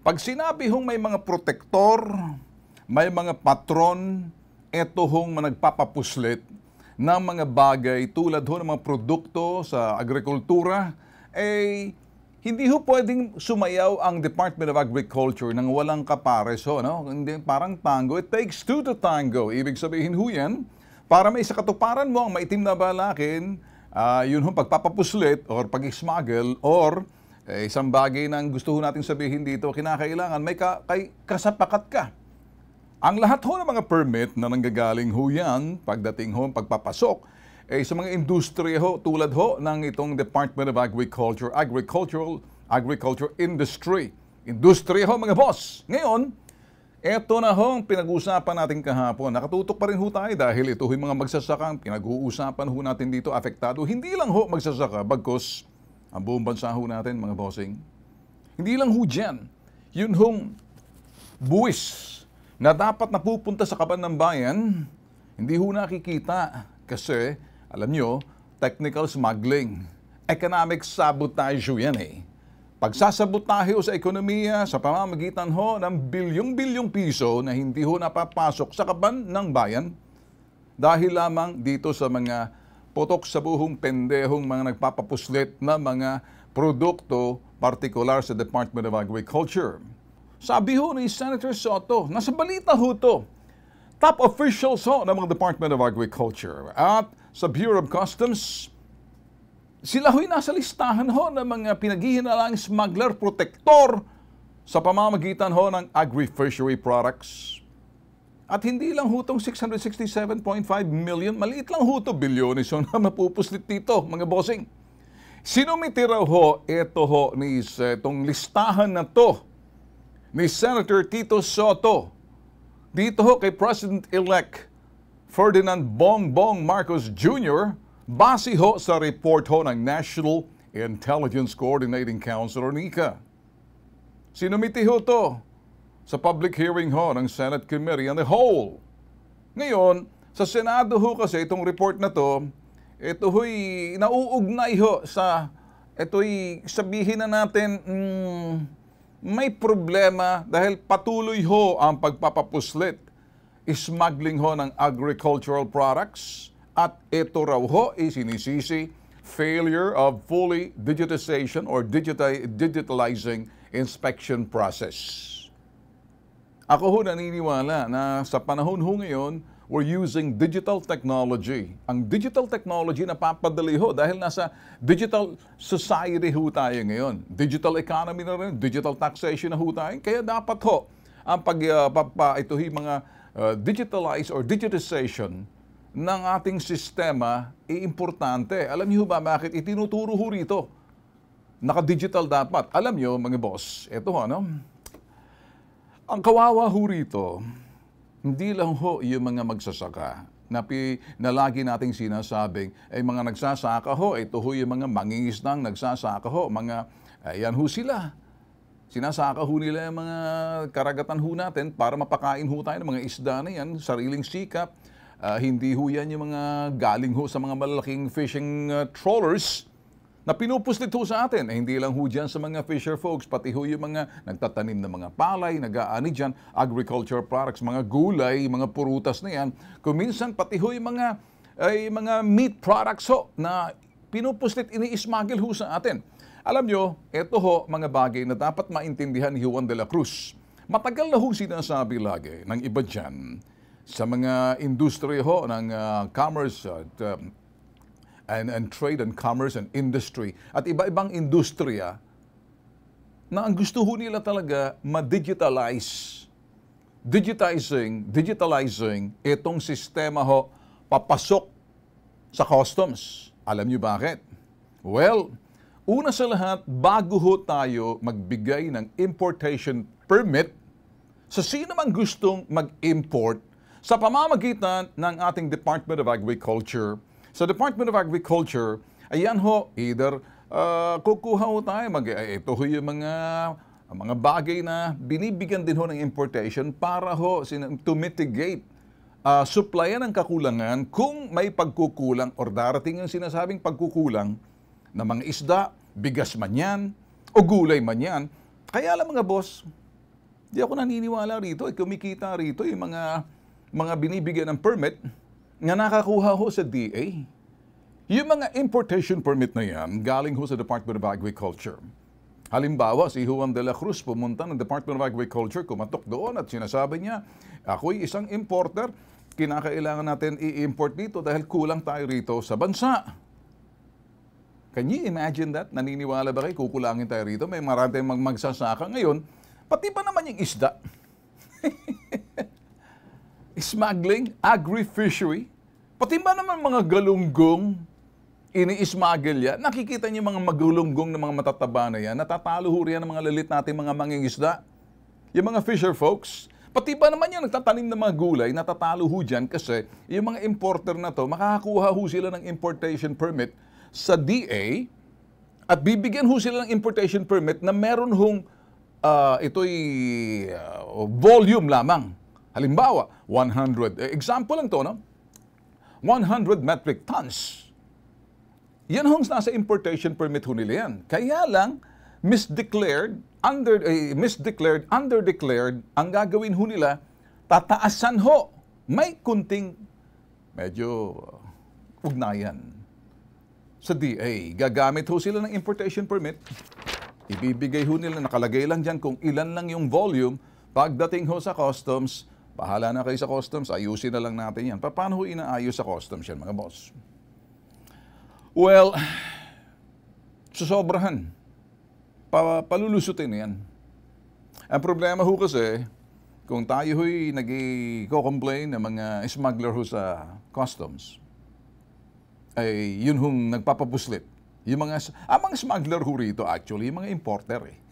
Pag sinabi hong may mga protektor, may mga patron, eto hong nagpapapuslit ng mga bagay tulad ho ng mga produkto sa agrikultura, hindi ho pwedeng sumayaw ang Department of Agriculture nang walang kapares ho, no? Hindi, parang tango. It takes two to tango. Ibig sabihin ho yan, para may sa katuparan mo ang maitim na balakin, yun ho pagpapapuslit or pag-smuggle or isang bagay na gusto ho natin sabihin dito, kinakailangan may kasapakat ka. Ang lahat ho ng mga permit na nanggagaling ho yan, pagdating ho, pagpapasok, sa mga industriya ho, tulad ho ng itong Department of Agriculture, Agriculture Industry. Industriya ho mga boss. Ngayon, eto na ho ang pinag-uusapan natin kahapon. Nakatutok pa rin ho tayo dahil ito ho yung mga magsasaka, pinag-uusapan ho natin dito, apektado. Hindi lang ho magsasaka, bagkus ang buong bansa ho natin, mga bossing. Hindi lang ho dyan. Yun hong buwis na dapat napupunta sa kaban ng bayan, hindi ho nakikita. Kasi, alam nyo, technical smuggling. Economic sabotage yan Pagsasabotahe ho sa ekonomiya sa pamamagitan ho ng bilyong-bilyong piso na hindi ho napapasok sa kaban ng bayan dahil lamang dito sa mga potok sa buhong pendehong mga nagpapapuslit na mga produkto, partikular sa Department of Agriculture. Sabi ho ni Senator Soto, nasa balita ho to, top officials ho ng mga Department of Agriculture at sa Bureau of Customs, sila ho'y nasa listahan ho ng mga pinaghihinalang smuggler protector sa pamamagitan ho ng agri-fishery products. At hindi lang ho itong 667.5 million, maliit lang ho ito, bilyones ho na mapupuslit dito, mga bossing. Sinumiti raw ho, ito ho, itong listahan na to, ni Senator Tito Soto, dito ho kay President-elect Ferdinand Bongbong Marcos Jr., base ho sa report ho ng National Intelligence Coordinating Council or NICA. Sinumiti ho to sa public hearing ho ng Senate Committee on the Whole. Ngayon, sa Senado ho kasi itong report na to, ito ho'y nauugnay ho sa, ito'y sabihin na natin, may problema dahil patuloy ho ang pagpapapuslit, smuggling ho ng agricultural products, at ito raw ho sinisisi failure of fully digitization or digitalizing inspection process. Ako ho naniniwala na sa panahon ho ngayon, we're using digital technology. Ang digital technology napapadali ho dahil nasa digital society ho tayo ngayon. Digital economy na rin, digital taxation na ho tayo. Kaya dapat ho, ang mga digitalize or digitization ng ating sistema importante. Alam niyo ba bakit itinuturo ho rito? Naka-digital dapat. Alam niyo mga boss, ito ho, no? Ang kawawa ho rito, hindi lang ho yung mga magsasaka na lagi nating sinasabing, mga nagsasaka ho, ito ho yung mga mangingisdang nagsasaka ho, yan ho sila. Sinasaka ho nila yung mga karagatan ho natin para mapakain ho tayo ng mga isda na yan, sariling sikap. Hindi ho yan yung mga galing ho sa mga malalaking fishing trawlers na pinupuslit ho sa atin. Hindi lang ho dyan sa mga fisher folks, pati ho yung mga nagtatanim ng mga palay, nag-aani dyan, agriculture products, mga gulay, mga purutas na yan. Kuminsan pati ho yung mga meat products ho na pinupuslit, ini-smuggle ho sa atin. Alam nyo, ito ho mga bagay na dapat maintindihan ni Juan de la Cruz. Matagal na ho sinasabi lagi ng iba dyan sa mga industriya ho ng commerce and trade and commerce and industry at iba-ibang industriya na ang gusto ho nila talaga ma-digitalize. Digitalizing itong sistema ho papasok sa customs. Alam niyo bakit? Well, una sa lahat, bago ho tayo magbigay ng importation permit sa sino man gustong mag-import sa pamamagitan ng ating Department of Agriculture. Sa Department of Agriculture, ayan ho, either kukuha ho tayo, ito ho yung mga bagay na binibigyan din ho ng importation para ho to mitigate, supplyan ng kakulangan kung may pagkukulang or darating yung sinasabing pagkukulang na mga isda, bigas man yan, o gulay man yan. Kaya lang mga boss, Di ako naniniwala rito, kumikita rito yung mga binibigyan ng permit nga nakakuha ho sa DA. Yung mga importation permit na yan, galing ho sa Department of Agriculture. Halimbawa, si Juan de la Cruz pumunta ng Department of Agriculture, kumatok doon at sinasabi niya, ako'y isang importer, kinakailangan natin i-import dito dahil kulang tayo rito sa bansa. Can you imagine that? Naniniwala ba kayo, kukulangin tayo rito? May marami tayong magsasaka ngayon, pati pa naman yung isda. Smuggling, agri-fishery, pati ba naman mga galunggong, ini-smuggle yan. Nakikita niyo mga magulunggong na mga matataba na yan, natatalo ho riyan ng mga lalit natin mga mangingisda. Yung mga fisher folks, pati ba naman yan, nagtatanim ng mga gulay, natatalo ho dyan kasi yung mga importer na to, makakakuha ho sila ng importation permit sa DA at bibigyan ho sila ng importation permit na meron hong volume lamang. Halimbawa, 100. Example lang to, no? 100 metric tons. Yan hong nasa importation permit ho nila yan. Kaya lang, misdeclared, underdeclared, ang gagawin ho nila, tataasan ho. May kunting, medyo ugnayan sa DA. Gagamit ho sila ng importation permit. Ibibigay ho nila, nakalagay lang dyan kung ilan lang yung volume. Pagdating ho sa customs, bahala na kayo sa customs, ayusin na lang natin yan. Paano ho inaayos sa customs yan, mga boss? Well, susobrahan. Palulusutin yan. Ang problema ho kasi, kung tayo ho'y nag-i-complain ng mga smuggler ho sa customs, ay yun hong nagpapapuslit. Yung mga smuggler ho rito actually, yung mga importer eh.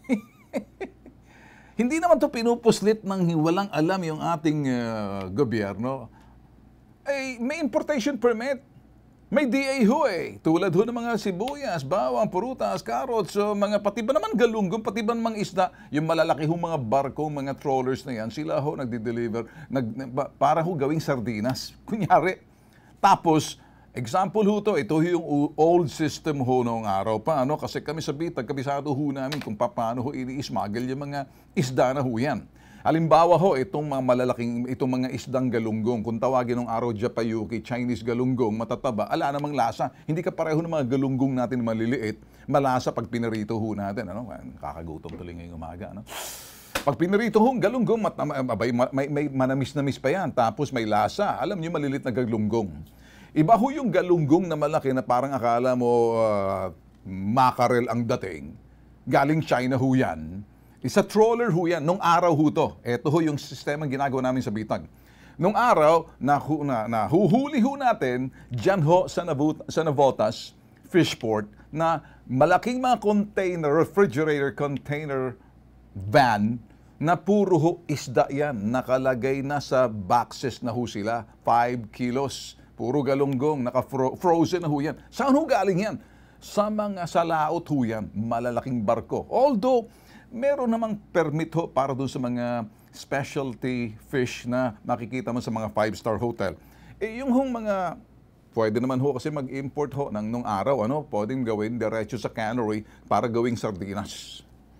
Hindi naman to pinupuslit ng walang alam yung ating gobyerno. Ay, may importation permit. May DA ho eh. Tulad ho ng mga sibuyas, bawang, prutas, carrots, so mga pati ba naman galunggong, pati ba naman isda, yung malalaki ho mga barko, mga trawlers na yan, sila ho nagdi-deliver, para ho gawing sardinas. Kunyari. Tapos, example ho to, ito yung old system ho noong araw pa, ano? Kasi kami sa Bitag, kabisado ho namin kung paano ho ini-smuggle yung mga isda na ho yan. Halimbawa ho, itong mga isdang galunggong, kung tawagin ng araw Japayuki, Chinese galunggong, matataba, ala namang lasa. Hindi ka pareho ng mga galunggong natin maliliit, malasa pag pinarito ho natin. Ano? Kakagutom tuloy ngayong umaga. Ano? Pag pinarito ho, galunggong, may manamis-namis pa yan, tapos may lasa. Alam niyo, malilit na galunggong. Iba ho yung galunggong na malaki na parang akala mo mackerel ang dating. Galing China ho yan. Isa trawler ho yan. Nung araw ho to. Ito ho yung sistema ginagawa namin sa Bitag. Nung araw, nahuhuli ho natin dyan ho sa Navotas Fishport na malaking mga container, refrigerator container van na puro ho isda yan. Nakalagay na sa boxes na ho sila. 5 kilos. Puro galunggong. Naka-frozen na ho yan. Saan ho galing yan? Sa mga salaot ho yan. Malalaking barko. Although, meron namang permit ho para doon sa mga specialty fish na makikita mo sa mga 5-star hotel. Yung hong mga, pwede naman ho kasi mag-import ho nung araw, ano, pwedeng gawin diretso sa cannery para gawing sardinas.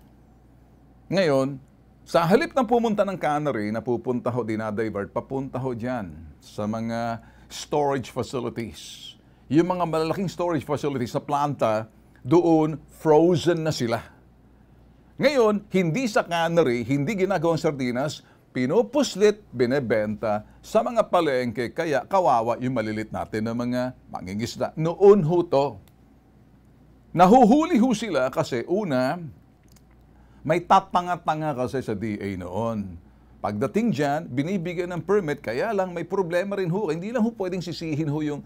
Ngayon, sa halip na pumunta ng cannery, napupunta ho, dinadivert, papunta ho dyan sa mga storage facilities. Yung mga malalaking storage facilities sa planta, doon frozen na sila. Ngayon, hindi sa cannery, hindi ginagawang sardinas, pinupuslit, binebenta sa mga palengke, kaya kawawa yung malilit natin ng mga mangingisda. Noon ho to. Nahuhuli ho sila kasi una, may tatanga-tanga kasi sa DA noon. Pagdating dyan, binibigyan ng permit, kaya lang may problema rin ho. Hindi lang ho pwedeng sisihin ho yung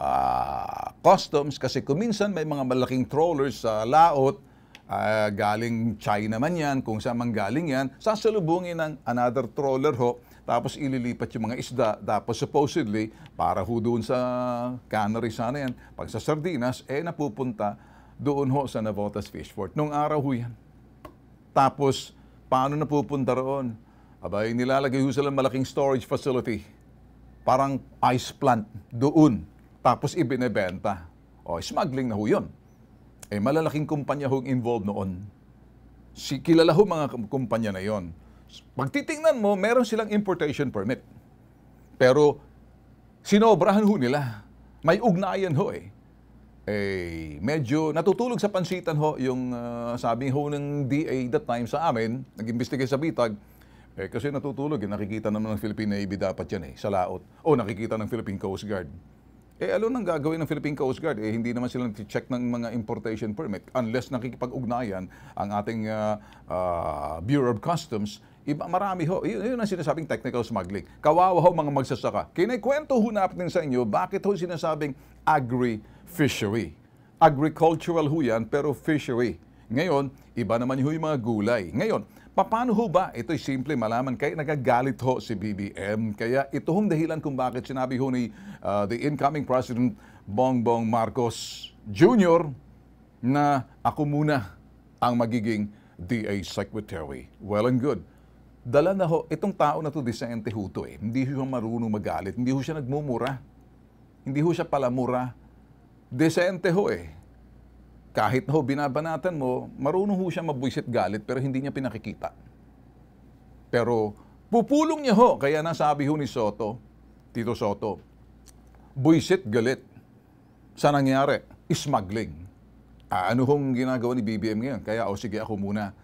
customs kasi kuminsan may mga malaking trawlers sa laot, galing China man yan, kung saan man galing yan, sasalubungin ng another trawler ho, tapos ililipat yung mga isda, tapos supposedly, para ho doon sa cannery sana yan, pag sa sardinas, napupunta doon ho sa Navotas Fishport. Nung araw ho yan. Tapos, paano napupunta roon? Abay, nilalagay ho sila malaking storage facility. Parang ice plant doon. Tapos ibinebenta. O, smuggling na ho yun. Malalaking kumpanya hong involved noon. Kilala ho mga kumpanya na yon. Pag titingnan mo, meron silang importation permit. Pero sinobrahan ho nila. May ugnayan ho eh. Medyo natutulog sa pansitan ho yung sabi ho ng DA that time sa amin, nag-imbestiga sa Bitag, kasi natutulog, nakikita naman ng Philippine Navy dapat yan sa laot. O nakikita ng Philippine Coast Guard. Ano nang gagawin ng Philippine Coast Guard? Hindi naman sila check ng mga importation permit unless nakikipag-ugnayan ang ating Bureau of Customs. Marami ho. Yun ang sinasabing technical smuggling. Kawawa ho mga magsasaka. Kinikwento ho natin sa inyo, bakit ho sinasabing agri-fishery? Agricultural ho yan, pero fishery. Ngayon, iba naman ho yung mga gulay. Ngayon, paano ho ba? Ito'y simple malaman. Kaya nagagalit ho si BBM. Kaya ito hong dahilan kung bakit sinabi ho ni the incoming President Bongbong Marcos Jr. na ako muna ang magiging DA Secretary. Well and good. Dala na ho, itong tao na to, Vicente ho to eh. Hindi ho siya marunong magalit. Hindi ho siya nagmumura. Hindi ho siya palamura. Decente ho eh. Kahit ho binabanatan mo, marunong ho siya mabwisit galit pero hindi niya pinakikita. Pero pupulong niya ho. Kaya nasabi ho ni Soto, Tito Soto, buwisit galit. Sa nangyari, smuggling. Ano hong ginagawa ni BBM ngayon? Kaya sige ako muna.